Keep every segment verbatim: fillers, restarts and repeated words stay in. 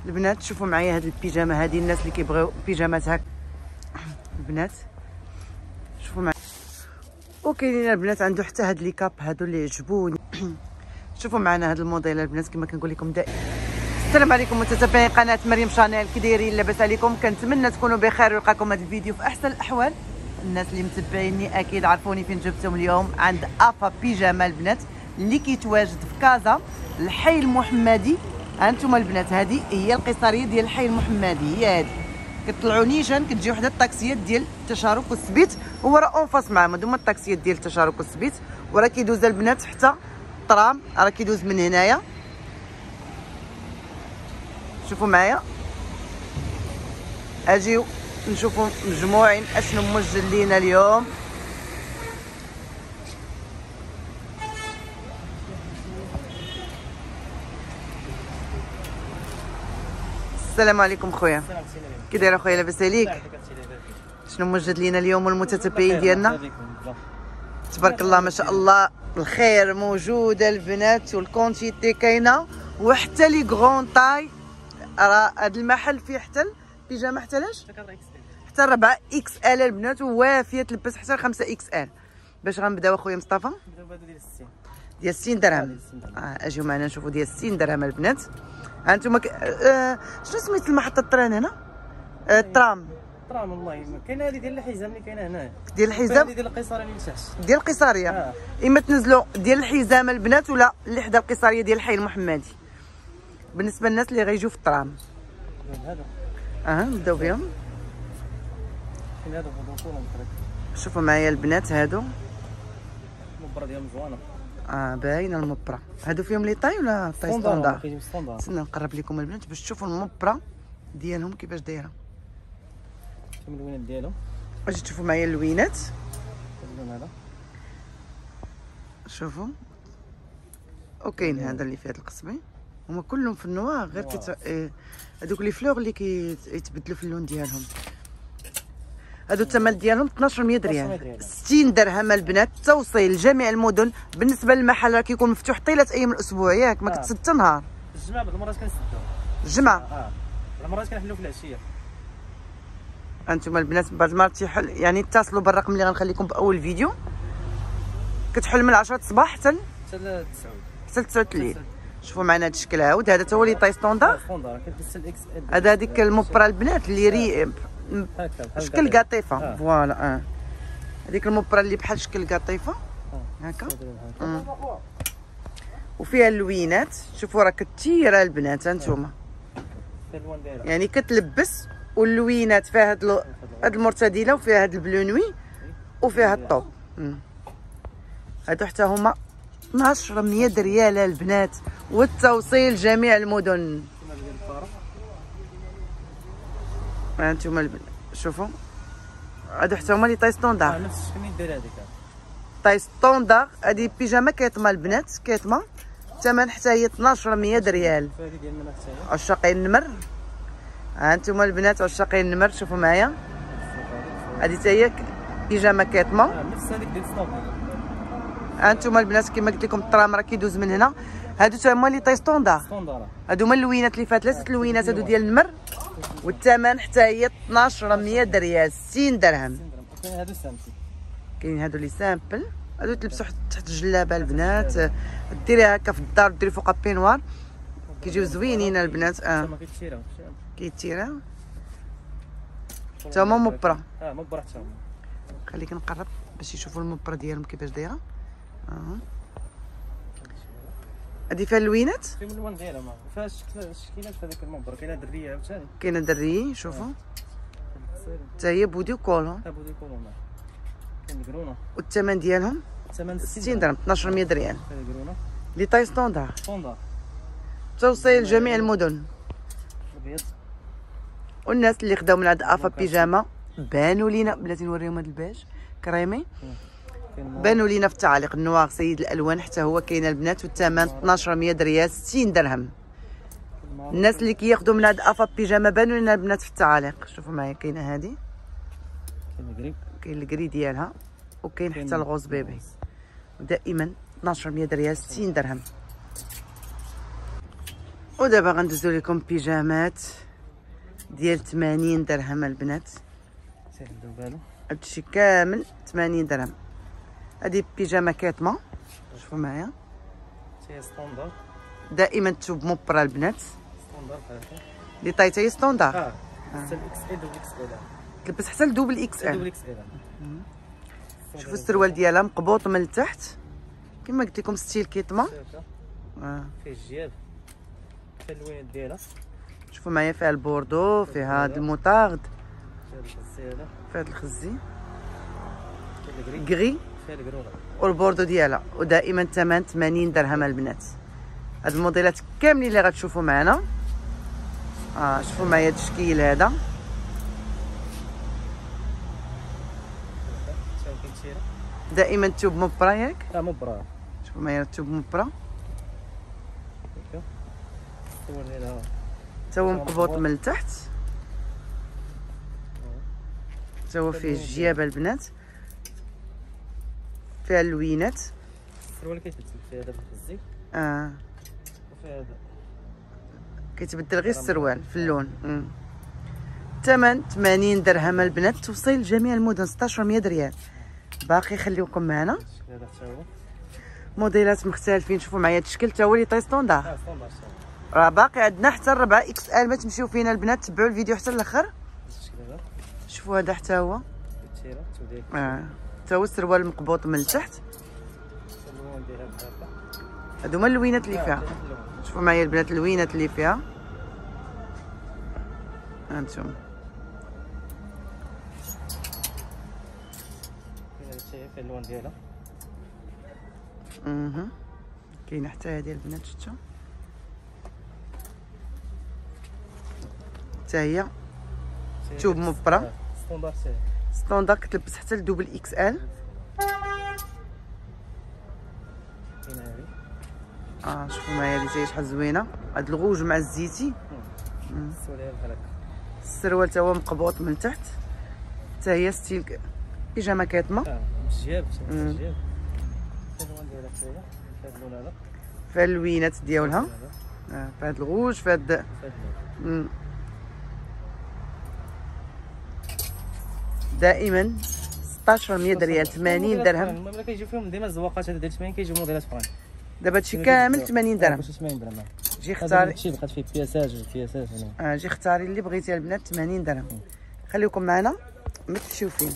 البنات شوفوا معايا هاد البيجامه هادي، الناس اللي كيبغيو بيجامات هاك البنات شوفوا معايا. وكاينين البنات عنده حتى هاد لي كاب هادو اللي عجبوني. شوفوا معنا هاد الموديل البنات كما كنقول لكم دائما. السلام عليكم متتبعين قناه مريم شانيل، كي دايرين؟ لاباس عليكم؟ كنتمنى تكونوا بخير ويلقاكم هذا الفيديو في احسن الاحوال. الناس اللي متبعيني اكيد عرفوني فين جبتهم اليوم، عند افا بيجاما البنات اللي كيتواجد في كازا الحي المحمدي. هانتوما البنات هذه هي القيصريه ديال الحي المحمدي، هي هذه كتطلعوا نيشان كتجيو حدا الطاكسيات ديال التشارك والسبيت، هو راه اونفاس معاهم هادو هما الطاكسيات ديال التشارك والسبيت، وراه كيدوز البنات حتى الطرام راه كيدوز من هنايا. شوفوا معايا اجيو نشوفوا مجموعين اشنو موجد لينا اليوم. السلام عليكم خويا، كي داير اخويا؟ لاباس عليك؟ شنو موجد لينا اليوم المتتبعين ديالنا؟ تبارك الله ما شاء الله الخير موجوده البنات، والكونتيتي كاينه، وحتى لي غون طاي. راه هذا المحل فيه حتى البيجامه حتى لاش حتى أربعة إكس إل البنات، ووافيه تلبس حتى خمسة إكس إل. باش غنبداو اخويا مصطفى؟ ديال ستين ديال ستين درهم. اه اجيو معنا نشوفوا ديال ستين درهم البنات. ها انتم ك... آه... شنو سميت المحطه التران هنا؟ آه... الترام ترام والله كاينه هذه ديال الحزام اللي كاينه هنا، ديال الحزام ديال القيصريه اللي لتحت ديال القيصريه. آه. اما تنزلوا ديال الحزام البنات ولا اللي حدا القيصريه ديال الحي المحمدي. بالنسبه للناس اللي غيجيو في الترام هذا اه نبداو بهم. كاين هذا فوطون شوفوا معايا البنات هادو المبره ديالهم زوينه. اه باينه المبره. هادو فيهم لي طاي ولا طاي ستوندار؟ كاين ستوندار. استنى نقرب لكم البنات باش تشوفوا المبره ديالهم كيفاش دايره. شوفوا اللوينات ديالهم، اجي تشوفوا معايا اللوينات. اللون هذا شوفوا، وكاين هذا اللي فيه هاد القصبي، هما كلهم في النوار غير كت... إيه... هذوك لي فلوغ اللي كيتبدلوا في اللون ديالهم. هادو الثمن ديالهم اثناش مية ريال، ستين درهم البنات. توصيل لجميع المدن. بالنسبه للمحل راه كيكون مفتوح طيله ايام الاسبوع، ياك ما كتسد حتى نهار. الجمعه بعض المرات كنسدو الجمعه، اه بعض المرات كنحلو في العشيه. انتم البنات بعض المرات تيحل، يعني اتصلوا بالرقم اللي غنخليكم في اول فيديو. كتحل من عشرة الصباح حتى حتى تسعة حتى تسعة الليل. شوفوا معنا هذا الشكل هاود، هذا تا هو لي طاي ستوندار. ستوندار كتلبس الاكس ال. هذا هذيك المبره البنات اللي ري شكل قطيفه. فوالا اه هذيك المبره اللي بحال شكل قطيفه هكا. وفيها اللوينات. شوفوا راه كثيره البنات هانتوما، يعني كتلبس واللوينات فيها هاد هاد المرتدله، وفيها هاد البلونوي، وفيها الطوب. هادو حتى هما اثناش مية ريال البنات، والتوصيل جميع المدن. هانتوما البنات شوفوا هادو حتى هما لي طاي ستوندار. اه نفس الشكل اللي داير هذيك طاي ستوندار. هادي بيجامه كيطمه البنات، كيطمه الثمن حتى هي اثناش مية ريال. هذه ديالنا حتى هي عشاقين النمر. هانتوما البنات عشاقين النمر شوفوا معايا، هادي حتى هي بيجامه كيطمه. اه نفس هذيك ديال سنوب. هانتوما البنات كما قلت لكم الترام راه كيدوز من هنا. هادو تا هما لي طاي ستوندار. ستوندار هادو هما اللوينات اللي فات ثلاثه اللوينات هادو ديال النمر، والثمن حتى هي اثناش مية ريال، ستين درهم. كاين هادو سامبل، كاين هادو لي سامبل، هادو تلبسوا تحت الجلابه البنات، ديريها هكا في الدار، ديري فوقها بينوار، كيجيو زوينين البنات. اه ما كيتشيراو كيتيراو تا هما مبره. اه مبره حتى هما. خليك نقرب باش يشوفوا المبره ديالهم كيفاش دايره. اه هادي فيها اللوينات، فيهم اللون ديالها ما فيهاش الشكيلات في هذيك المبره. كاينه دريه عاوتاني، كاينه دري. شوفوا حتى هي بودي وكولون. ابو دي كولون. كاين الكرونه والثمن ديالهم الثمن ستين درهم، اثناش مية ريال. هذه الكرونه لي طاي ستوندار. ستوندار توصيل جميع المدن. ابيض. والناس اللي خداو من عند افا بيجاما بانوا لينا. بلاتي نوريهم هذا الباج كريمي، بانوا لينا في التعاليق. النوار سيد الالوان حتى هو كاين البنات، والثمن اثناش مية ريال، ستين درهم. الناس اللي كياخذوا من عند افا بيجاما بانوا لينا البنات في التعاليق. شوفوا معايا كاينه هذه، كاين الكري، كاين الكري ديالها، وكاين حتى الغوز بيبي. دائما اثناش مية ريال، ستين درهم. ودابا غندوزو لكم بيجامات ديال ثمانين درهم البنات. سير ندوي بالو هادشي كامل ثمانين درهم. هادي بيجامه كاتمه، شوفوا معايا هي ستاندار دائما تشوب مبرة البنات، ستاندار بحال هكا لي طايته هي ستوندار. اه حتى الاكس ال والاكس ال تلبس حتى لدوبل اكس دوبل ال. اكس ال. شوفوا السروال ديالها مقبوط من التحت كما قلت لكم ستيل كيطمه. اه فيه الجياب فيه اللوينات ديالها، شوفوا معايا فيها البوردو، فيها هاد الموطارد، فيه الغزاله، فيها هاد الخزي فيه الكري، كغي فيه الكروره. والبوردو ديالها. ودائما الثمن ثمانين درهم البنات. هاد الموديلات كاملين اللي غتشوفوا معنا. اه شوفوا معايا التشكيل هذا، شاوفين تيره دائما التوب مبرة ياك. اه مبرا. شوفوا معايا التوب مبرة هكا الصور ديالها تا هو مقبوط من التحت، تا هو فيه الجيابه البنات، فيها اللوينات. السروال كيتبدل فيه هذا بالخزي اه وفيه هذا كيتبدل غير السروال في اللون. مم. الثمن ثمانين درهم البنات، توصيل لجميع المدن ستة مية ريال. باقي خليوكم معنا الشكل هذا حتى هو موديلات مختلفين. شوفوا معايا التشكيل تا هو لي طاي ستوندار. اه ستاندار. راه باقي عندنا حتى الربعة اكس ال، ما تمشيو فينا البنات، تبعوا الفيديو حتى الاخر. الشكل هذا شوفوا هذا حتى هو التيره توديك اه تا هو السروال مقبوط من التحت. اللون ديالها بحال هكا. هادو هما اللوينات اللي فيها. شوفوا معايا البنات اللوينات اللي فيها هانتوما. كاين هاد الشيء فيه اللون ديالها. اها كاينه حتى هذه البنات، شفتوا حتى هي توب مبرة ستاندار سي ستوندار، كتلبس حتى لدوبل اكس ال. كاين هادي اه شوفوا معايا هذه شحال زوينه، هاد الغوج مع الزيتي. السروال ديالها بحال هكا. السروال تا هو مقبوط من تحت، حتى هي ستيل بيجامه كاتمه. اه الجياب شوف الجياب فيه اللون ديالها حتى هي فيه اللون هذا فيها اللوينات ديالها. هذا اه فهاد الغوج فهاد فيه اللون. مم. دائما ستة مية ريال، ثمانين درهم. المهم كيجيو فيهم ديما الزواقات هذا ديال ثمانين كيجيو موديلات اخرين. دابا هادشي كامل ثمانين درهم. باش ثمانين درهم. جي هذا اختاري الشيء بقات فيه بياساج بياساج هنا. اه جي اختاري اللي بغيتي البنات ثمانين درهم. خليكم معنا ما تمشيو فين.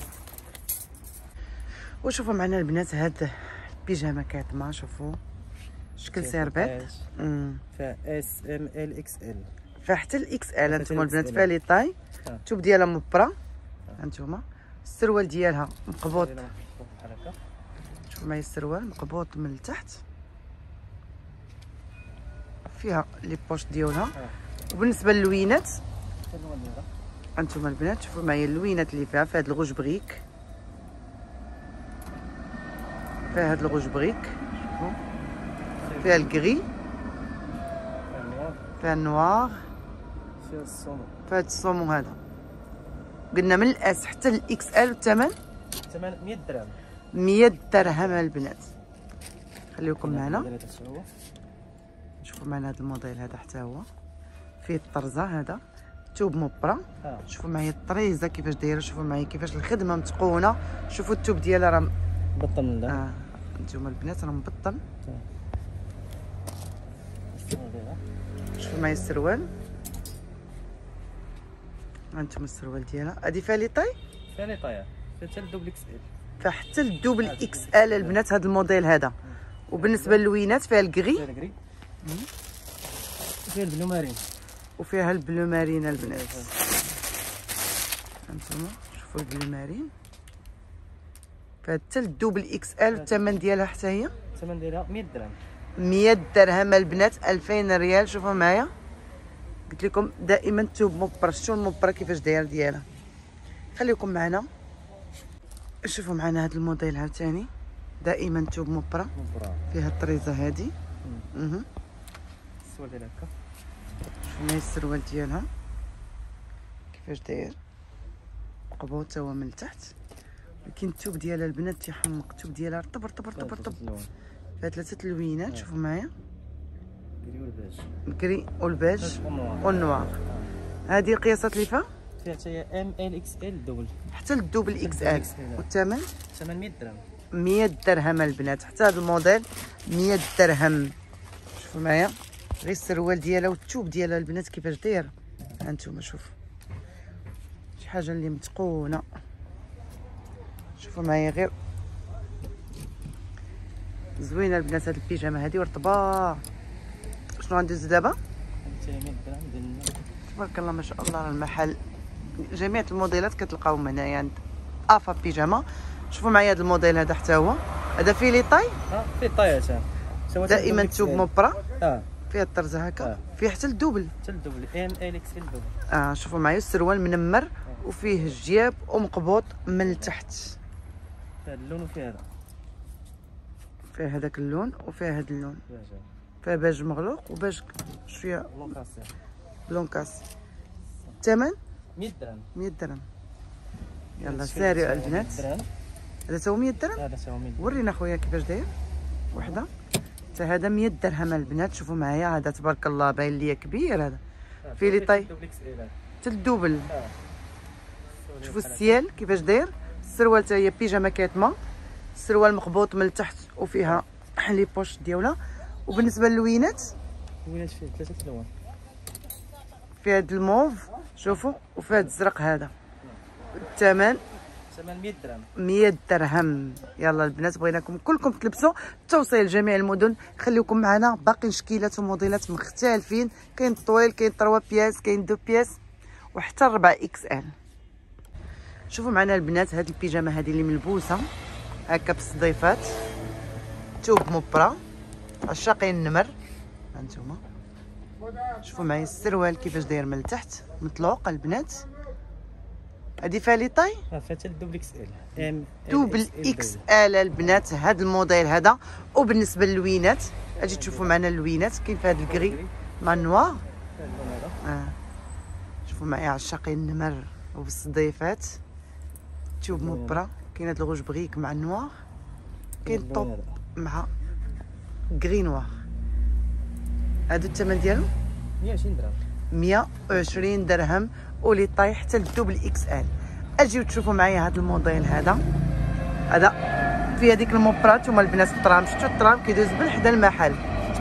وشوفوا معنا البنات هاد البيجامه كاتمه، شوفوا شكل سيربيط. امم فيها اس ام ال اكس ال. فيها حتى الاكس ال. هانتوما البنات إكس إل. فيها لي طاي. آه. التوب ديالها مبرة هانتوما. السروال ديالها مقبوط، بحال هكا. شوفوا معايا السروال مقبوط من التحت، فيها لي بوش ديالها. آه. وبالنسبه للوينات حتى اللون ديالها هانتوما البنات، شوفوا معايا اللوينات اللي فيها، فيها هاد الغوج بريك، فيها هاد الغوج بريك، شوفوا فيها الكغي، فيها النوار فيها النوار، فيها الصومو. فيها هاد الصومو هذا. قلنا من الاس حتى الاكس ال، والثمن ثمن مية درهم. مية درهم البنات. خليكم معنا الموديلات حتى هو. شوفوا معنا هذا الموديل هذا حتى هو فيه الطرزه هذا توب مبرة. اه شوفوا معايا الطريزه كيفاش دايره، شوفوا معايا كيفاش الخدمه متقونه. شوفوا التوب ديالها راه بطل من اه نتوما البنات راه مبطل. السروال ديالها. شوفوا معايا السروال، هانتوما السروال ديالها هادي فيها لي طاي، فيها لي طاير فيها حتى الدوبل اكس ال. فيها حتى الدوبل اكس ال البنات هذا الموديل هذا. وبالنسبه للوينات فيها الكغي، فيها الكري فيها البلو مارين وفيها البلو مارين البنات. هانتوما شوفوا البلو مارين، فيها حتى الدوبل اكس ال. والثمن ديالها حتى هي الثمن ديالها مية درهم. مية درهم البنات، ألفين ريال. شوفوا معايا قلت لكم دائما توب مبرة، شتو المبرة كيفاش داير ديالها. خليكم معنا شوفوا معنا هذا الموديل عاوتاني دائما توب مبرة، مبرا فيها الطريزه هذه. اها السروال ديالها هكا. شوفوا معايا السروال ديالها كيفاش داير، مقبوط تا هو من التحت. ولكن التوب ديالها البنات تيحمق، التوب ديالها طبر طبر طبر طبر. فيها ثلاثه اللوينات. شوفوا معايا كري والباج. الكري والباج والنوار. والنوار. هذه القياسات اللي فيها فيها حتى هي ام ال اكس ال دوبل. حتى للدوبل اكس ال. والثمن ثمن مية درهم. مية درهم البنات. حتى هذا الموديل مية درهم. شوفوا معايا غير السروال ديالها والثوب ديالها البنات كيفاش داير. هانتوما شوفوا شي حاجه اللي متقونه. شوفوا معايا غير زوينه البنات هاد البيجامه هادي ورطبه. شنو غندوز دابا؟ حتى هي مية درهم ديال تبارك الله ما شاء الله. المحل جميع الموديلات كتلقاوهم هنايا عند افا بيجاما. شوفوا معايا هذا الموديل هذا حتى هو هذا فيه لي طاي. اه فيه طايات دائما توب موبرا. اه فيها الطرزه هكا. آه. فيه حتى الدوبل. حتى الدوبل ام ال اكس ال دوبل. اه شوفوا معايا السروال منمر وفيه الجياب ومقبوط من التحت. هذا اللون وفيه هذا. فيه هذاك اللون وفيه هذا اللون. باج. فيه باج مغلوق وباج شويه لون كاسي. لون كاس. الثمن مية درهم. مية درهم. يلا سارعوا البنات. هذا تا هو مية درهم. هذا تا هو مية درهم. ورينا خويا كيفاش داير وحده. حتى هذا مية درهم البنات. شوفوا معايا هذا تبارك الله باين ليا كبير. هذا فيه لي طاي حتى الدوبل. شوفوا السيال كيفاش داير. السروال حتى هي بيجامه كاتمه. السروال مقبوط من التحت وفيها لي بوش ديالها. وبالنسبه للوينات وينات فيه ثلاثه الوان. في هذا الموف شوفوا وفي هذا الزرق هذا. الثمن ثمن مية درهم. مية درهم. يلا البنات بغيناكم كلكم تلبسوا. التوصيل لجميع المدن. خليكم معنا باقي شكيلات وموديلات مختلفين. كاين طويل كاين ثلاثة بياس كاين اثنين بياس وحتى أربعة اكس ال. شوفوا معنا البنات هذه البيجامه هذه اللي ملبوسه هكا بالصديفات. توب موبرا عشاقين النمر. هانتوما شوفوا معايا السروال كيفاش داير من التحت مطلوق البنات. هادي فيها لي طاي. اه فيها حتى الدوبل اكس ال. ام دوبل اكس ال البنات هذا الموديل هذا. وبالنسبه للوينات اجي تشوفوا معنا اللوينات كاين في هذا الكري مع النوار. اه شوفوا معايا عشاقين النمر وبالصديفات. توب موبرا. كاين هذا الغوج بغيك مع النوار. كاين طوب مع كري نوار. هادو الثمن ديالو مية وعشرين درهم. مية وعشرين درهم. ولي طاي حتى الدوبل اكس ال. اجيو تشوفوا معايا هذا الموديل هذا. هذا في هذيك الموبرات هما البنات الطرام. شفتوا الطرام كيدوز من حدا المحل.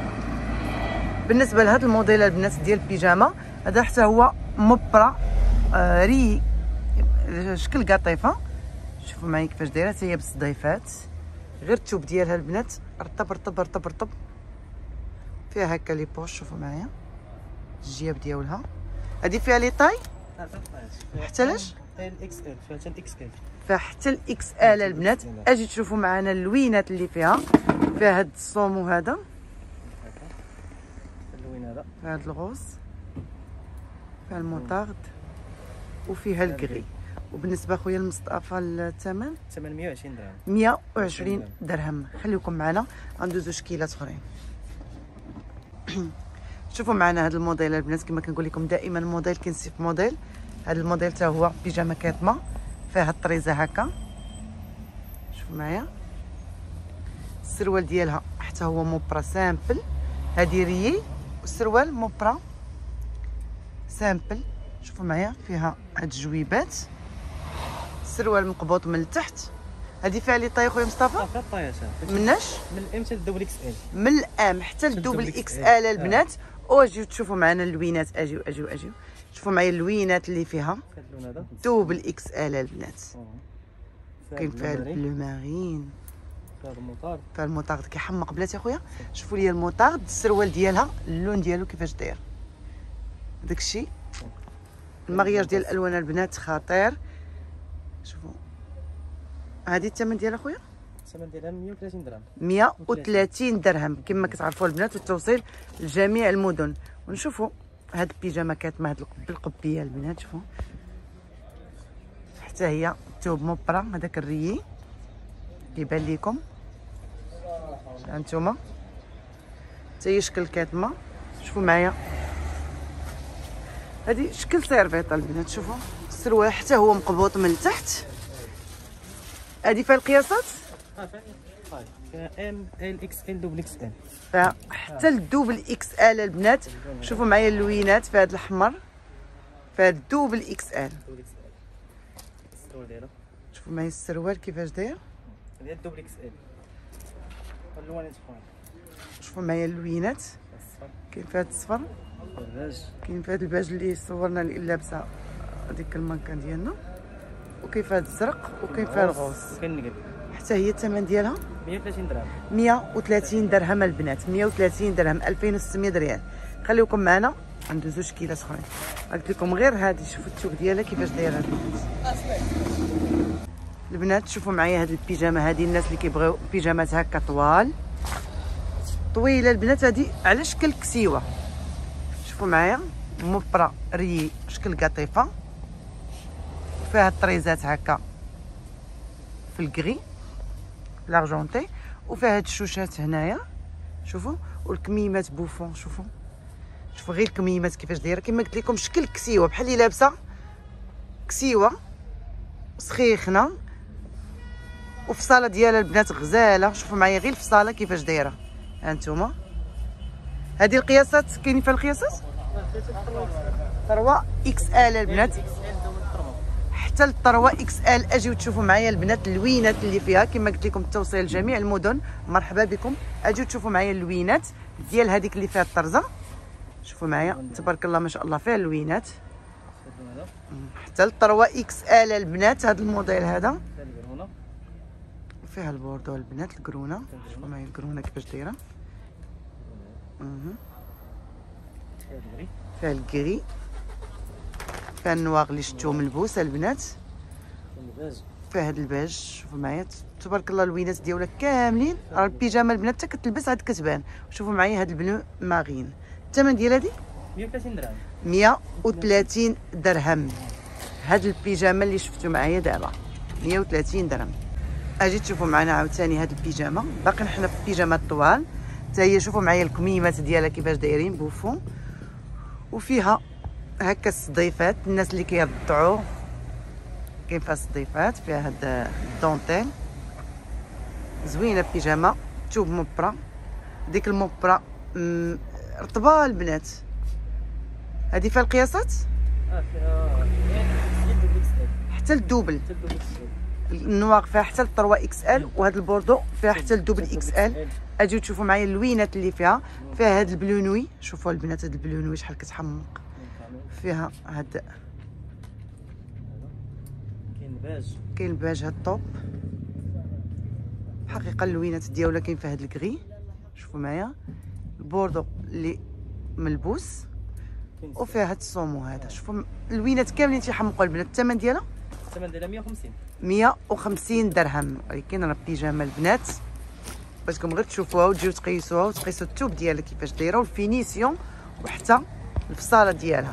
بالنسبه لهذا الموديل البنات ديال البيجامه هذا حتى هو موبرا آه ري شكل قطيفه. شوفوا معايا كيفاش دايره حتى هي بالصديفات. غير الثوب ديالها البنات رطب رطب رطب رطب. فيها هكا لي بوش. شوفوا معايا الجياب ديالها. هذه فيها لي طاي حتى لاش ال اكس ال. فيها حتى الاكس ال. فيها حتى الاكس ال البنات. اجي تشوفوا معنا اللوينات اللي فيها. فيها هاد الصومو هذا. اللون هذا. فيها هاد الغوص. فيها الموطارد وفيها الكري. وبالنسبه خويا المصطفى الثمن ثمن مية وعشرين درهم. مية وعشرين درهم. خليكم معنا غندوزو شكيلات اخرين. شوفوا معنا هذا الموديل البنات كما كنقول لكم دائما الموديل كينسيف موديل. هذا الموديل حتى هو بيجامه كاتمه فيها الطريزه هكا. شوفوا معايا السروال ديالها حتى هو موبرا سامبل. هذه ريي والسروال موبرا سامبل. شوفوا معايا فيها هاد الجويبات. السروال مقبوط من التحت. هذه فيها لي طاي خويا مصطفى. فيها طايات. مناش من الام حتى الدوبل اكس ال. من الام حتى الدوبل اكس ال البنات. واجيو تشوفوا معنا اللوينات. اجيو اجيو اجيو شوفوا معايا اللوينات اللي فيها اللون هذا دوبل اكس ال البنات. كاين فيها البلو مارين. فيها الموطارد. فيها الموطارد كيحمق بلاتي اخويا. شوفوا لي الموطارد السروال ديالها اللون ديالو كيفاش داير. داكشي المغياج ديال الالوان البنات خطير. شوفوا هذه الثمن ديالها اخويا الثمن ديالها مية وثلاثين درهم. مية وثلاثين درهم كما كتعرفوا البنات. والتوصيل لجميع المدن. ونشوفوا هاد البيجامه كاتمه هاد القبيه البنات. شوفوا حتى هي توب موبرا. هذاك الريي كيبان لكم هانتوما حتى هي شكل كاتمه. شوفوا معايا هذه شكل سيرفيطه البنات. شوفوا السروال حتى هو مقبوط من التحت. هذه فيها القياسات. اه فيها هاي فيها ام ال اكس ال دوبل اكس ال. فيها حتى الدوبل اكس ال البنات. شوفوا معايا اللوينات في هذا الاحمر، في هذا الدوبل اكس ال. السروال ديالها شوفوا معايا السروال كيفاش داير، هذه الدوبل اكس ال. اللوانات اخرين شوفوا معايا اللوينات، الصفر كاين في هذا الصفر، الباج كاين في هذا الباج اللي صورنا اللي لابسه هذيك الماركه ديالنا، وكاين في هذا الزرق، وكاين في هذا الغوص. وكاين النقد حتى هي الثمن ديالها مية وثلاثين درهم. مية وثلاثين درهم البنات، مية وثلاثين درهم، ألفين وستمية ريال. خليكم معنا عنده زوج كيلات اخرين. قلت لكم غير هذه، شوفوا الثوب ديالها كيفاش دايره البنات. البنات شوفوا معايا هذه البيجامه، هذه الناس اللي كيبغيو بيجامات هكا طوال طويله البنات، هذه على شكل كسيوه. شوفوا معايا مبرة ري شكل قطيفه، فيها الطريزات هكا في الكغي لارجونتي، وفيها هاد الشوشات هنايا شوفوا، والكميمات بوفون. شوفوا شوفوا غير الكميمات كيفاش دايره، كما قلت لكم شكل كسيوه، بحال اللي لابسه كسيوه سخيخنه، وفصاله ديالها البنات غزاله. شوفوا معايا غير الفصاله كيفاش دايره، ها انتم. هذه القياسات كاينين فيها القياسات ثروة اكس ال البنات، حتى الثروة اكس ال. اجيو تشوفوا معايا البنات اللوينات اللي فيها، كما قلت لكم التوصيل لجميع المدن، مرحبا بكم. اجيو تشوفوا معايا اللوينات ديال هذيك اللي فيها الطرزه. شوفوا معايا تبارك الله ما شاء الله، فيها اللوينات حتى الثروة اكس ال البنات. هذا الموديل هذا فيها البوردو البنات، الكرونه. شوفوا معايا الكرونه كيفاش دايره، فيها الكري، فيها النواغ اللي شفتوه ملبوس البنات، فيها هاد الباج. شوفوا معايا تبارك الله اللوينات ديالها كاملين. راه البيجامه البنات حتى كتلبس عاد كتبان. شوفوا معايا هاد البلو ماغين، الثمن ديال هادي مية وثلاثين درهم. مية وثلاثين درهم. هاد البيجامه اللي شفتوا معايا دابا مية وثلاثين درهم. اجي تشوفوا معنا عاوتاني هاد البيجامه، باقي حنا في البيجامات الطوال حتى هي. شوفوا معايا الكميمات ديالها كيفاش دايرين بوفون، وفيها هكا الصديفات الناس اللي كيرضعوا، كاين فيها الصديفات، فيها هاد الدونتيل زوينه. بيجامه توب مبرة، ديك المبرة رطبه البنات. هذه فيها القياسات اه فيها حتى الدوبل، حتى الدوبل النواغ فيها حتى الثروة اكس ال، وهذا البوردو فيها حتى الدوبل اكس ال. اجيو تشوفوا معايا اللوينات اللي فيها، فيها هاد البلونوي. شوفوا البنات هاد البلونوي شحال كتحمق، فيها هاد كاين الباج، كاين الباج هاد الطوب. حقيقه اللوينات ديالها كاين فيها هاد الكغي. شوفوا معايا البوردو اللي ملبوس، وفيها هاد الصومو هذا. شوفوا اللوينات كاملين تيحمقوا البنات. الثمن ديالها الثمن ديالها مية وخمسين مية وخمسين درهم. ولكن راه بيجامه البنات بغيتكم غير تشوفوها وتجيو تقيسوها وتقيسوا الثوب ديالها كيفاش دايره، والفينيسيون وحتى الفصاله ديالها.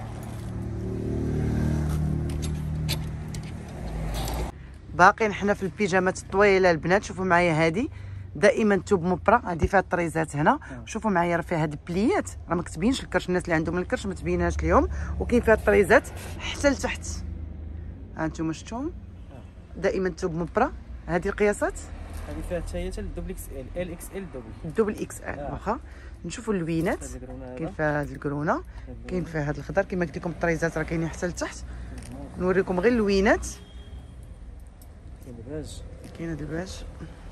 باقيين حنا في البيجامات الطويله البنات. شوفوا معايا هذه دائما توب مبرة، هذه فيها الطريزات هنا. شوفوا معايا راه فيها هاد البليات، راه ما كتبينش الكرش، الناس اللي عندهم الكرش ما تبينهاش اليوم، وكاين فيها الطريزات حتى لتحت. ها انتم شفتوهم دائما توب مبرة. هذه القياسات هذه فيها حتى هي الدوبل اكس ال ال اكس ال دوبل الدوبل اكس ال. واخا نشوفوا اللوينات، كاين فيها هاد الكرونه، كاين فيها هاد الخضر كما قلت لكم، الطريزات راه كاينين حتى لتحت. نوريكم غير اللوينات. كاين الباج، كاين هاد الباج،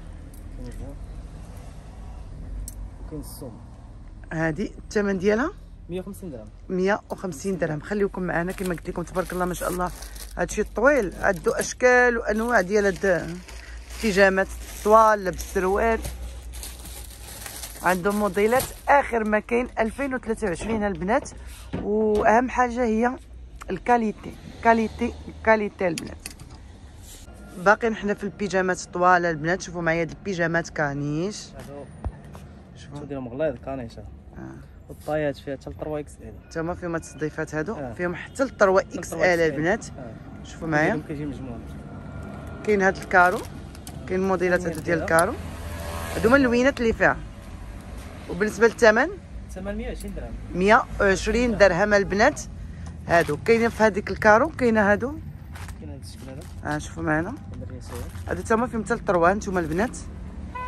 وكاين الصوم. هذه الثمن ديالها مية وخمسين درهم. مية وخمسين درهم. خليكم معنا كما قلت لكم تبارك الله ما شاء الله. هادشي الطويل عندو اشكال وانواع ديال هاد البيجامات طوال بالسروال، عندهم موديلات اخر ما كاين ألفين وثلاثة وعشرين البنات. واهم حاجه هي الكاليتي، كاليتي كاليتي البنات. باقيين حنا في البيجامات الطوال البنات. شوفوا معايا هاد البيجامات كانيش، شوفوا ديالهم غليظ كانيشه. اه والطايات فيها حتى الثروة اكس ال، حتى هما فيهم هاد الصديفات هادو. آه. فيهم حتى الثروة اكس ال البنات. آه. شوفوا معايا كيجي مجموع. كاين هاد الكارو، كاين الموديلات هادو ديال الكارو، هادو هما اللوينات اللي فيها. وبالنسبه للثمن الثمن مية وعشرين درهم. مية وعشرين درهم البنات. هادو كاينين في هذيك الكارو، كاينه هادو. كاين هاد الشكل هذا. ها آه شوفوا معنا الرياسيه هادو تما فيهم حتى الثروة. نتوما البنات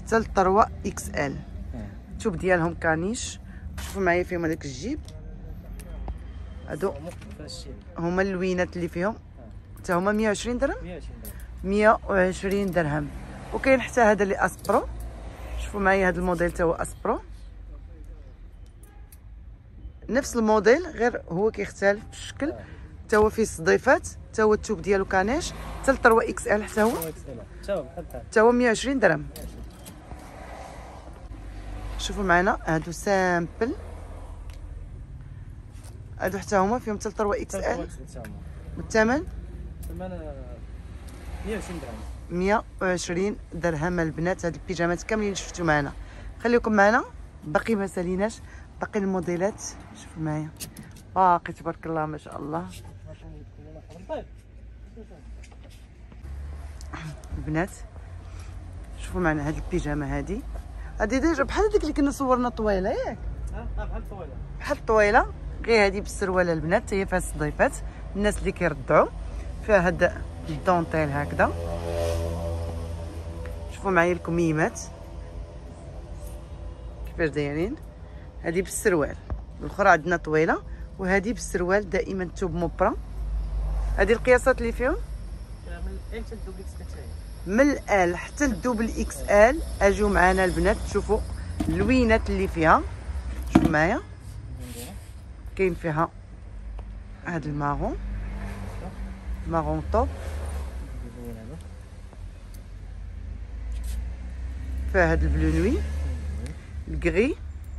حتى لطروة اكس ال. الثوب ديالهم كانيش. شوفوا معايا فيهم هذاك الجيب، هادو هما اللوينات اللي فيهم حتى هما مية وعشرين درهم. مية وعشرين درهم. وكاين حتى هذا اللي اسبرو. شوفوا معايا هذا الموديل تا هو اسبرو، نفس الموديل غير هو كيختلف في الشكل. تا هو فيه صديفات، تا هو الثوب ديالو كانيش، حتى لطروة اكس ال حتى هو حتى هو مية وعشرين درهم. شوفوا معنا هادو سامبل، هادو حتى هما فيهم حتى لطروة اكس ال. والثمن مية وعشرين درهم. مية وعشرين درهم البنات. هاد البيجامات كاملين اللي شفتوا معنا. خليكم معنا، باقي ما ساليناش، باقي الموديلات. شوفوا معايا باقي تبارك الله ما شاء الله. البنات شوفوا معنا هاد البيجامه، هادي هادي ديجا بحال هذيك اللي كنا صورنا طويله ياك. اه بحال الطويله، بحال الطويله، غير هادي بالسروال البنات، حتى هي فيها الصديفات. الناس اللي كيردعوا فيها هاد الدونتيل هكذا. شوفوا معايا الكميمات كيفاش دايرين. هادي بالسروال، الاخرى عندنا طويله، وهادي بالسروال دائما الثوب مبرا. هادي القياسات اللي فيهم من ال حتى الدوبل اكس ال. اجيو معانا البنات تشوفوا اللوينات اللي فيها. شوفوا معايا كاين فيها هاد المارون، مارون طوب، فيها هاد البلو نوي، الكغي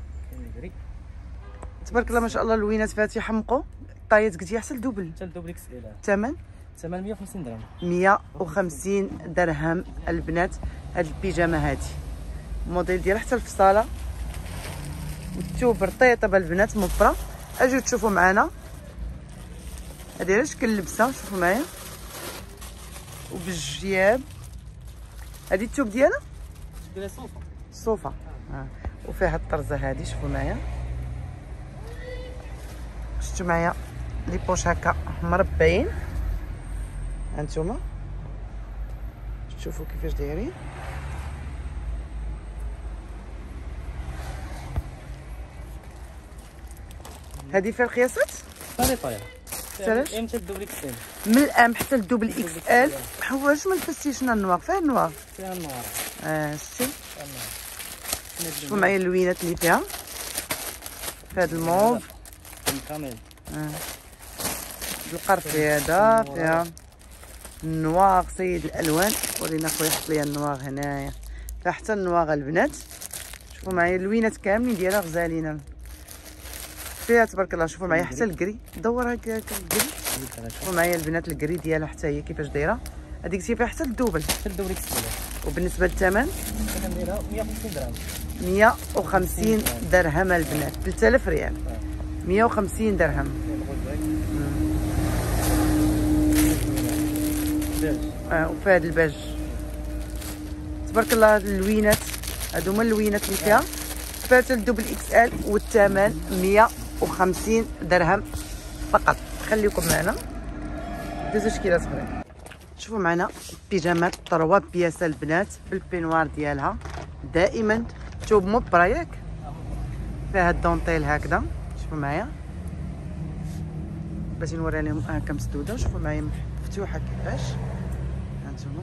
تبارك الله ما شاء الله. اللوينات فيها تيحمقوا. الطايات قلتي حتى الدوبل حتى الدوبل اكس ال. الثمن الثمن مية وخمسين درهم. مية وخمسين درهم البنات. هاد البيجامه هادي الموديل ديالها حتى الفصاله، والثوب رطيطه بالبنات مبرة. اجيو تشوفوا معنا هادي على شكل اللبسه. شوفوا معايا وبالجياب. هادي الثوب ديالها ديال صوفه صوفه آه. وفيها الطرزه هادي. شوفوا معايا، شفتوا معايا لي بوش هكا مربعين. هانتوما شوفوا كيفاش دايرين. هذه فيها القياسات هذه طايره علاش ام حتى الدوبل اكس ال. من الام حتى الدوبل اكس ال. حواش ما لبستيش لنا النوار. فيها النوار، فيها النوار. اه شتي. فيها النوار. شوفوا معايا اللوينات اللي فيها. فيها هاد الموف كامل. اه القرفي هذا فيها النوار سيد الالوان. ورينا خويا حط ليا النوار هنايا. فيها حتى النوار البنات. شوفوا معايا اللوينات كاملين ديالها غزالين فيها تبارك الله. شوفوا معايا حتى الكري، دور هكا الكري. شوفوا معايا البنات الكري ديالها حتى هي كيفاش دايره. هذيك فيها حتى الدوبل حتى الدوبل اكس ال. وبالنسبه للثمن الثمن ديالها مية وخمسين درهم. مية وخمسين درهم البنات. ثلاثة آلاف ريال. مية وخمسين درهم. اه وفي هذا الباج تبارك الله. اللوينات هادو هما اللوينات اللي فيها. فيها حتى الدوبل اكس ال، والثمن مية وخمسين درهم فقط. خليكم معنا دوزو شكيلات اخرين. شوفوا معنا بيجامات طروا بياسه البنات بالبينوار ديالها. دائما ثوب مبرا ياك، فيها الدونتيل هكذا. شوفوا معايا باش نوري لهم هكا مسدوده. شوفوا معايا مفتوحه كيفاش. هانتوما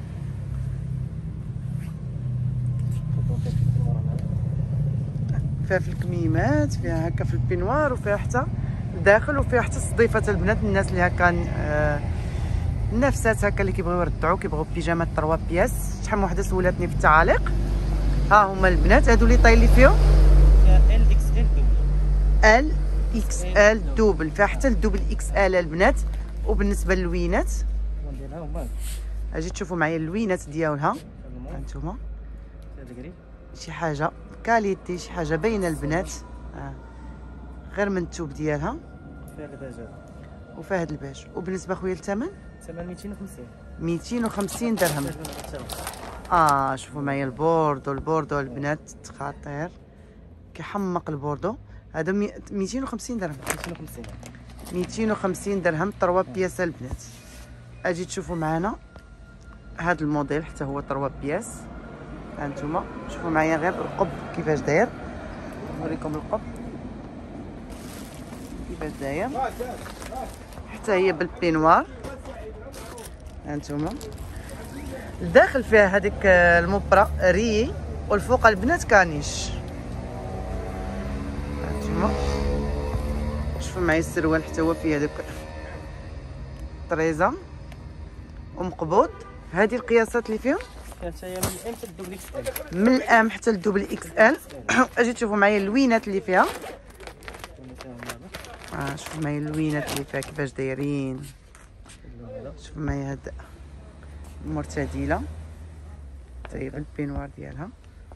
فيها في الكميمات، فيها هكا في البينوار، وفيها حتى الداخل، وفيها حتى صديفات البنات. الناس اللي هكا آه النفسات هكا اللي كيبغيو يردعوا كيبغيو بيجامات طروا بياس. شحال من وحده سولاتني في التعاليق. ها هما البنات هادو اللي طايل لي فيهم ال اكس ال دوبل. ال اكس ال دوبل. فيها حتى الدوبل اكس ال البنات. وبالنسبه للوينات ديالها هما اجي تشوفوا معايا اللوينات ديالها. هانتوما شي حاجه كاليتي، شي حاجه باينه البنات. آه. غير من الثوب ديالها. فيها الباج وفيها هاد الباج. وبالنسبه خويا للثمن الثمن ميتين وخمسين. ميتين وخمسين درهم. اه شوفوا معايا البوردو. البوردو البنات خطير كيحمق البوردو. هذا ميتين وخمسين درهم. ميتين وخمسين. ميتين وخمسين درهم طروا بياسه البنات. اجي تشوفوا معنا هذا الموديل حتى هو طروا بياس. ها انتوما شوفوا معايا غير القب كيفاش داير، نوريكم القب كيفاش داير، حتى هي بالبينوار. ها انتوما الداخل فيها هذيك المبرة ري، والفوق البنات كانيش. ها انتوما شوفوا معايا السروال حتى هو فيه هذوك طريزه ومقبوض. هذه القياسات اللي فيهم حتى هي من الام حتى الدوبل اكس ال، من الام حتى الدوبل اكس ال. اجي تشوفوا معايا اللوينات اللي فيها. اه شوفوا معايا اللوينات اللي فيها كيفاش دايرين. شوفوا معايا هاد المرتدله حتى هي بالبينوار ديالها.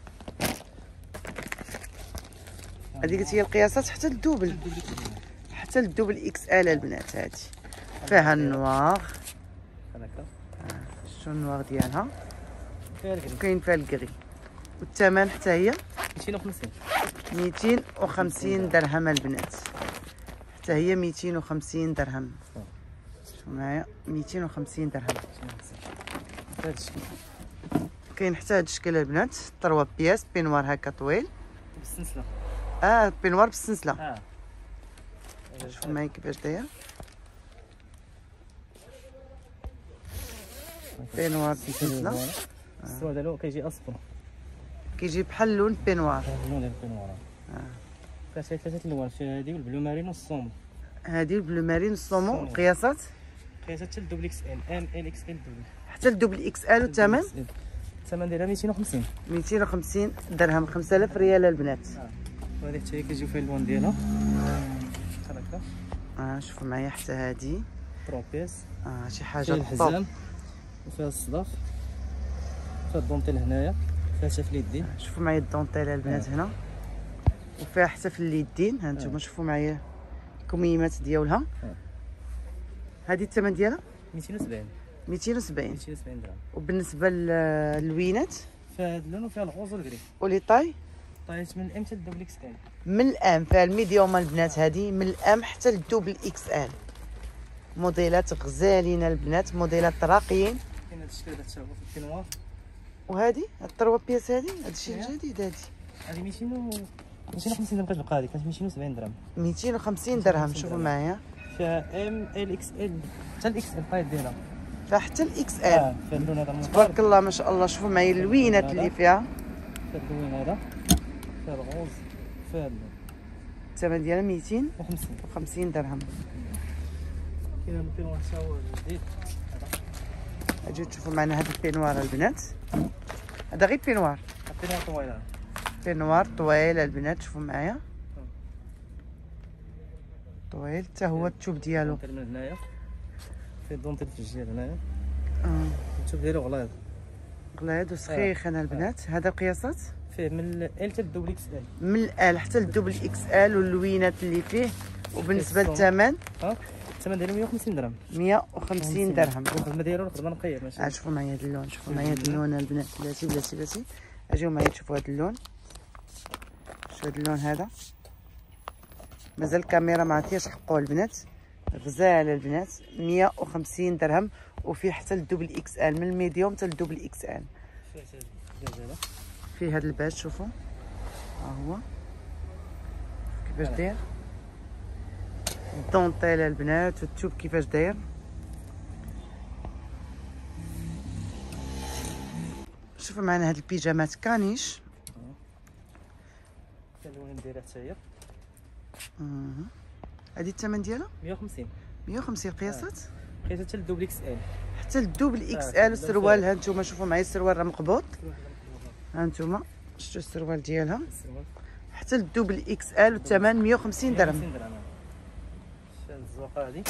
هذه قلت هي القياسات حتى الدوبل، حتى الدوبل اكس ال البنات. هذه فيها النوار، شو النوار ديالها، كاين فيها الكري، والثمن حتى هي ميتين وخمسين ميتين وخمسين درهم البنات. حتى هي ميتين وخمسين درهم. شوفوا معايا ميتين وخمسين درهم. هذا الشكل كاين حتى هاد الشكل البنات، تروا بياس بينوار هكا طويل. بالسلسله. اه بينوار بالسلسله. اه شوفوا معايا كيفاش داير بينوار بالسلسله. السوا ديالو كيجي اصفر، كيجي بحال لون بينوار. اللون ديال البينوار. اه فيها ثلاثه الالوان، فيها هذه والبلو مارين والصومو. هذه البلو مارين الصومو. القياسات قياسات حتى الدوبل اكس ال، ام ال اكس ال دوبل حتى الدوبل اكس ال. والثمن الثمن ديالها ميتين وخمسين ميتين وخمسين درهم، خمسة آلاف ريال البنات. اه وهذه حتى هي كيجيو فيها اللون ديالها بحال هكا. اه شوفوا معايا حتى هذه تروبيس. اه شي حاجه فيها طوب. الحزام وفيها الصداف، فيها الدونتيل هنايا، فيها حتى في اليدين. شوفوا معايا الدونتيل البنات هنا، وفيها حتى في اليدين. ها انتم شوفوا معايا الكميمات ديالها. هذه الثمن ديالها ميتين وسبعين ميتين وسبعين ميتين وسبعين درهم. وبالنسبه للوينات فيها هذا اللون وفيها الغوز والكري. ولي طاي طايت من الام حتى الدوبل اكس ال. من الام فيها الميديوم البنات، هذه من الام حتى للدوبل اكس ال. موديلات غزالين البنات، موديلات راقيين. كاين هذا الشكل هذا حتى هو في البينوار. وهذه الطروا بياس هذه هذا الشيء الجديد. هذه هذه ميتين و ميتين وخمسين درهم كتبقى، هذه كانت ميتين وسبعين درهم. ميتين وخمسين درهم. شوفوا معايا فيها ام ال اكس ال حتى الاكس ال القايد ديالها. فيها حتى الاكس ال. اه فيها اللون هذا تبارك الله ما شاء الله. شوفوا معايا اللوينات اللي فيها. فيها اللون هذا، فيها الغوز، فيها اللون. الثمن ديالها ميتين وخمسين وخمسين درهم. كاين البينوار حتى هو جديد. اجيو تشوفوا معنا هذا البينوار البنات. هذا غير بينوار، البينوار طويل هذا. بينوار طويل البنات. شوفوا معايا طويل حتى هو التوب ديالو. دونتيل من هنايا، فيه دونتيل في الجهه هنايا. اه التوب ديالو غليظ غليظ وسخيخ. انا البنات هذا القياسات فيه من ال حتى الدوبل اكس ال. من الال حتى الدوبل اكس ال، واللوينات اللي فيه. وبالنسبه للثمن ها الثمن ديالو مية وخمسين درهم. مية وخمسين درهم. الخدمه ديالو نقدر نقير ماشي. آه شوفوا معايا هذا اللون، شوفوا معايا هذا اللون البنات. بلاتي بلاتي بلاتي اجيو معايا تشوفوا هذا اللون. شوفوا هذا اللون هذا، مازال الكاميرا ما عطياش حقه البنات. غزال البنات مية وخمسين درهم. وفيه حتى الدوبل اكس ال، من الميديوم حتى الدوبل اكس ال. فيه هذا الباج شوفوا ها هو كيفاش داير الدونتيل البنات، والتوب كيفاش داير. شوفوا معنا هاد البيجامات كانيش. الالوان ديالها حتى هي. هادي الثمن ديالها مية وخمسين مية وخمسين. قياسات قياسات حتى الدوبل اكس ال. حتى الدوبل اكس ال. السروال ها نتوما شوفوا معايا السروال راه مقبوض. ها نتوما شفتوا السروال ديالها حتى الدوبل اكس ال. والثمن مية وخمسين درهم. مية وخمسين درهم. شاد الزواقه هذه.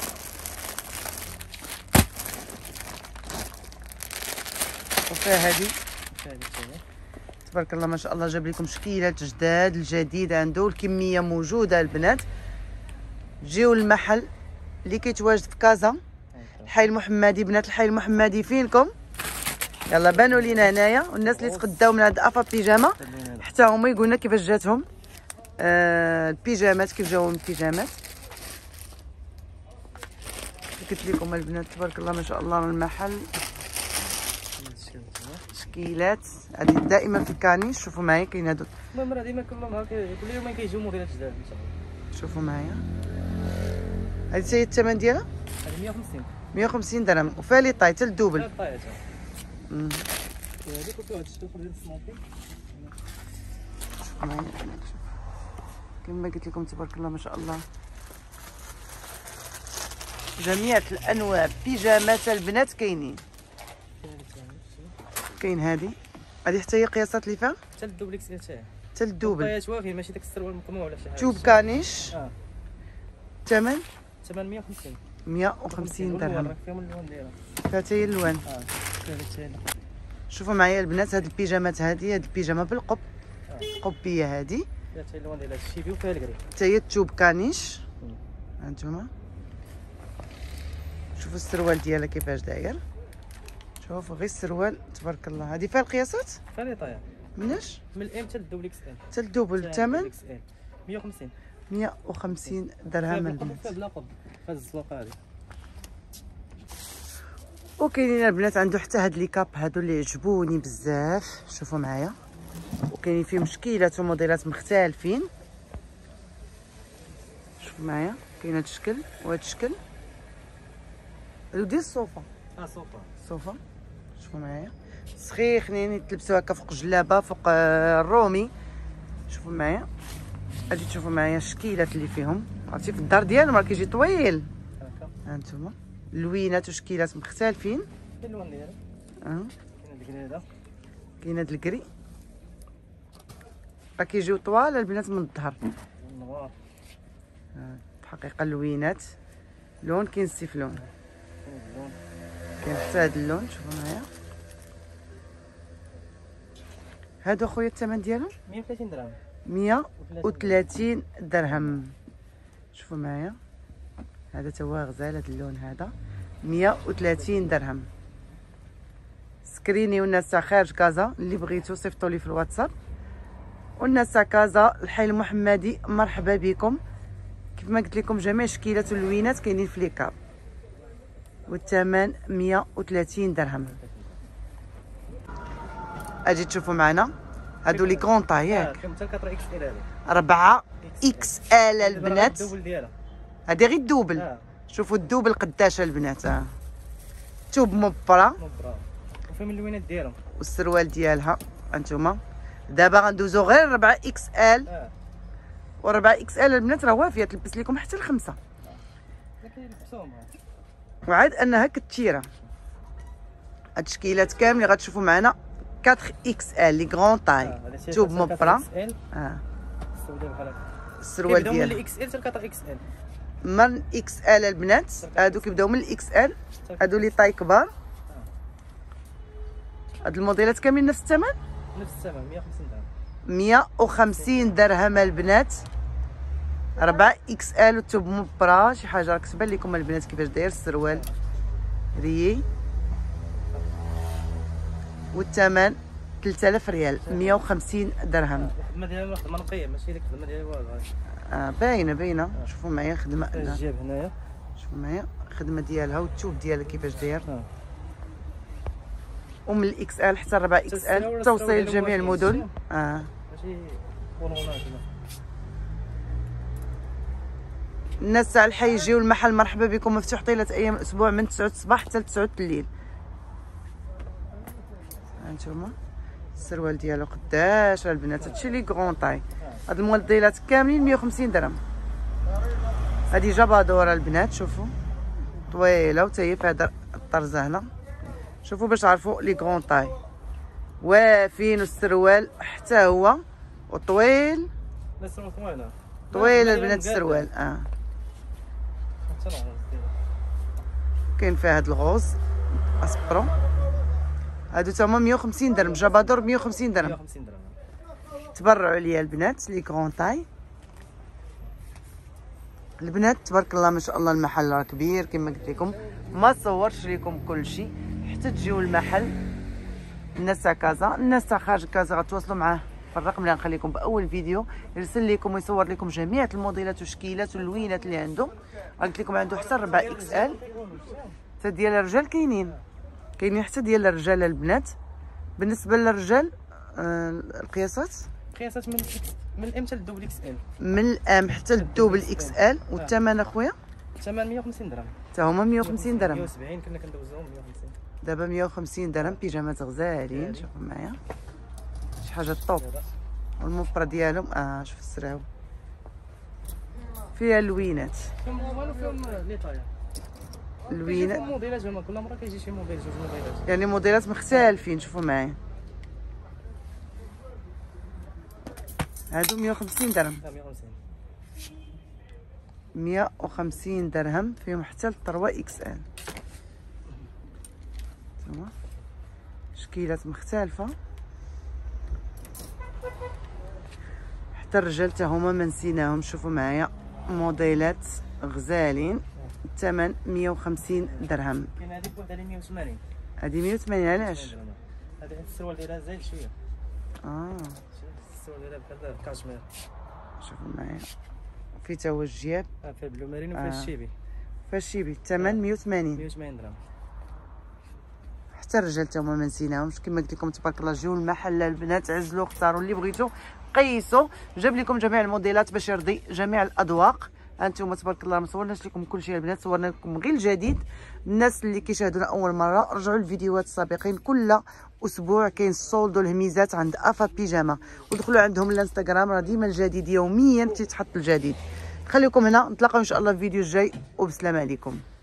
وفيها هذه هذه تبارك الله ما شاء الله. جاب لكم شكيلات جداد الجديد عنده، الكميه موجوده البنات. جيو المحل اللي كيتواجد في كازا، الحي المحمدي. بنات الحي المحمدي فينكم؟ يلا بانوا لينا هنايا. والناس اللي تقداو من عند افا بيجاما حتى هما يقولنا كيفاش جاتهم آه البيجامات، كيف جاوهم البيجامات. قلت لكم البنات تبارك الله ما شاء الله المحل تشكيلات هذه دائما في الكانيش. شوفوا معايا كاين هادو. المهم راه ديما كل نهار كل يومين كيجيو موديلات جداد ان شاء الله. شوفوا معايا هذه حتى هي الثمن ديالها هذه مية وخمسين مية وخمسين درهم وفيها لي طاي حتى الدوبل. هاد الطايات امم هذيك وفيها هاد الشكل ديال السموكي. شوفوا معايا كما قلت لكم تبارك الله ما شاء الله جميع الانواع بيجامات البنات كاينين. كاين هذه هذه حتى هي قياسات اللي فيها حتى الدوبل اكس ال حتى حتى الدوبل. الطايات وافين ماشي داك السروال مقموع ولا شي حاجه. توب كانيش. اه الثمن ثمن مية وخمسين مية وخمسين درهم. فيهم اللون ديالها. فيها حتى هي اللوان. اه فيها حتى شوفوا معايا البنات هاد البيجامات هذه هاد البيجامه بالقب قبيه هذه فيها حتى اللون ديال الشيبي وفيها الكري. حتى هي التوب كانيش. هانتوما شوفوا السروال ديالها كيفاش داير. شوفوا غير السروال تبارك الله. هذه فيها القياسات فيها لي طايات مناش من الام حتى الدوبل اكس ال حتى الدوبل. الثمن مية وخمسين مية وخمسين درهم البنات. فيها بلا قب فيها الزواقه هذه. وكاينين البنات عنده حتى هاد لي كاب هادو اللي عجبوني بزاف. شوفوا معايا وكاينين فيهم مشكيلات وموديلات مختلفين. شوفوا معايا كاين هاد الشكل وهاد الشكل هادو ديال الصوفه. اه صوفه صوفه. شوفوا معايا سخيخنين يتلبسوا هكا فوق جلابه فوق الرومي. شوفوا معايا غادي تشوفوا معايا الشكيلات اللي فيهم. عرفتي في الدار ديالهم راه كيجي طويل. هكا ها انتما لوينات وشكيلات مختلفين. كاين اللون ديالها. اه كاين الكري هذا. كاين هاد الكري راه كيجيو طوال البنات من الظهر. النوار. اه الحقيقه اللوينات لون كاين السيفلون. كاين اللون. كاين حتى هاد اللون. شوفوا معايا هادو اخويا الثمن ديالهم مية وثلاثين درهم. مية وثلاثين درهم. شوفوا معايا هذا تا هو غزال هذا اللون هذا مية وثلاثين درهم. سكريني والناس تاع خارج كازا اللي بغيتو صيفطوا لي في الواتساب. والناس تاع كازا الحي المحمدي مرحبا بكم. كيف ما قلت لكم جميع شكيلات واللوينات كاينين في ليكاب والثمن مية وثلاثين درهم. اجي تشوفوا معنا هادو لي كرون طاي ياك كاين حتى الكاتر اكس ال هذه أربعة إكس إل البنات. الدوبل ديالها هادي غير الدوبل. آه. شوفوا الدوبل قداش البنات. اه توب مبرة مبرا وفيهم اللوينات ديالهم. والسروال ديالها انتوما. دابا غندوزو غير أربعة إكس إل. اه و أربعة إكس إل البنات راه وافيه تلبس لكم حتى الخمسه. لا كيلبسوهم. وعاد انها كتيره. هاد التشكيلات كاملين غتشوفوا معنا أربعة إكس إل لي كرون طاي. توب مبرة. اه السوداء بحال هكا. السروال كيبداو من ديالها الاكس ال حتى الكاتر اكس ال. من إكس إل البنات. هادو كيبداو من الإكس إل. هادو لي طاي كبار. هاد الموديلات كاملين نفس الثمن نفس الثمن مية وخمسين درهم. مية وخمسين درهم البنات. أربعة إكس إل والتوب مبرا شي حاجه راك تبان لكم البنات كيفاش داير السروال ريي. والثمن ثلاثة آلاف ريال مية وخمسين درهم. الخدمه ديالها خدمه نقيه ماشي ديك الخدمه ديالها والو. اه باينه باينه. شوفوا معايا خدمه الجيب هنايا. شوفوا معايا الخدمه ديالها والتوب ديالها كيفاش داير. اه ومن الاكس ال حتى أربعة اكس ال توصيل لجميع المدن. اه ماشي بونونات. الناس تاع الحي يجيو المحل مرحبا بكم مفتوح طيله ايام الاسبوع من تسعة الصباح حتى تسعة الليل. هانتوما السروال ديالو قداش البنات. هادشي لي كرون طاي. هاد الموديلات كاملين مية وخمسين درهم. هادي جابادوره البنات. شوفوا طويله وتا هي في هذا الطرزه هنا. شوفوا باش تعرفوا لي كرون طاي وافين. السروال حتى هو وطويل لا السروال طويله طويل البنات السروال. اه كاين فيها هاد الغوز اسبرو. هادو تما مية وخمسين درهم. جابادور مية وخمسين درهم. مية وخمسين درهم. تبرعوا عليا البنات لي كرون طاي. البنات تبارك الله ما شاء الله المحل راه كبير كما قلت لكم ما صورتش لكم كل شيء حتى تجيو المحل. الناس تاع كازا الناس تاع خارج كازا غتواصلوا معاه في الرقم اللي غنخليكم باول فيديو. يرسل لكم ويصور لكم جميع الموديلات والشكيلات واللوينات اللي عنده. قلت لكم عنده حتى أربعة إكس إل حتى ديال الرجال كاينين. كاينين حتى ديال الرجال البنات. بالنسبه للرجال آه القياسات قياسات من من الام حتى للدوبل اكس ال. من الام حتى للدوبل اكس ال. والثمن اخويا الثمن مية وخمسين درهم حتى هما مية وخمسين درهم. مية وسبعين كنا كندوزوهم مية وخمسين. دابا مية وخمسين درهم بيجامات غزالين. شوفوا معايا شي حاجه طوب. والموفره ديالهم اه شوف السراو فيها اللوينات. فيهم والو فيهم لي طايا اللوينات موديلات زعما كل مره كيجي شي موديل جوج موديلات يعني موديلات مختلفين. شوفوا معايا هادو مية وخمسين درهم. مية وخمسين مية وخمسين درهم فيهم حتى ل ثلاثة اكس ال. تما تشكيلات مختلفه حتى الرجال حتى هما ما نسيناهم. شوفوا معايا موديلات غزالين. الثمن مية وخمسين درهم. كاين هذيك وحده اللي مية وثمانين. هذه مية وثمانين. علاش؟ هذا السروال ديالها زايد شويه. اه السروال ديالها بحال الكاشمير. شوفوا معايا في تا هو الجياب. اه فيها بلو مارين وفيها آه. الشيبي. فيها الشيبي. الثمن مية وثمانين. مية وثمانين درهم. حتى الرجال تا هما ما نسيناهمش. كما قلت لكم تبارك الله جيو المحل البنات عزلوا اختاروا اللي بغيتو قيسوا. جاب لكم جميع الموديلات باش يرضي جميع الاذواق. انتم تبارك الله ما صورناش لكم كل شيء البنات، صورنا لكم غير الجديد. الناس اللي كيشاهدونا اول مره رجعوا الفيديوهات السابقين. كل اسبوع كاين السولد والهميزات عند افا بيجاما، ودخلوا عندهم الانستغرام راه ديما الجديد يوميا تيتحط الجديد. خليكم هنا نتلاقاو ان شاء الله في الفيديو الجاي وبسلامه عليكم.